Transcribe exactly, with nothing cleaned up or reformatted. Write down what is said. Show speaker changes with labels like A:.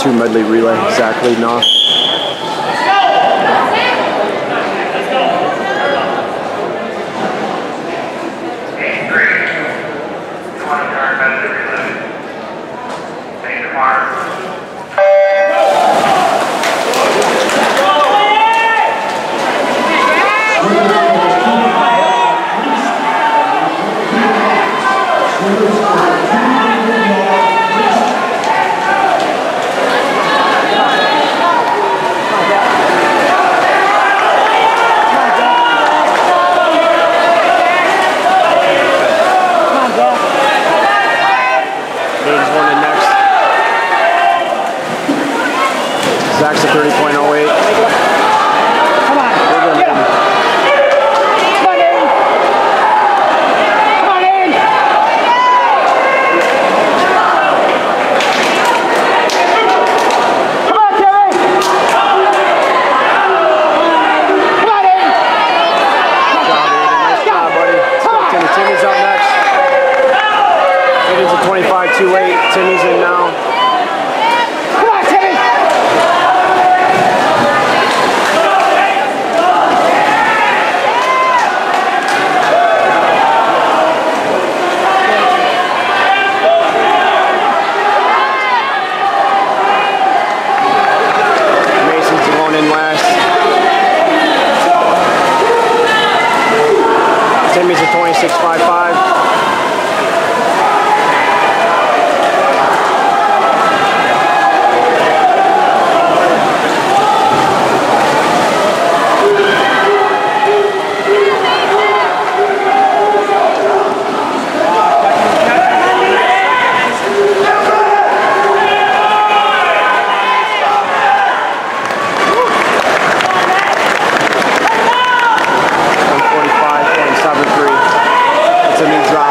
A: two medley relay. Zach leading off. Zach's a thirty point oh eight.
B: Come on, get him. Come on, Aiden. Come on, Aiden. Come on, Terry. Come on, Aiden.
A: Good job, Aiden. Nice job, buddy. Let's go, Timmy. Timmy's up next. Aiden's a twenty-five two eight. Timmy's in now. Timmy's a twenty-six five five. It's a new drop.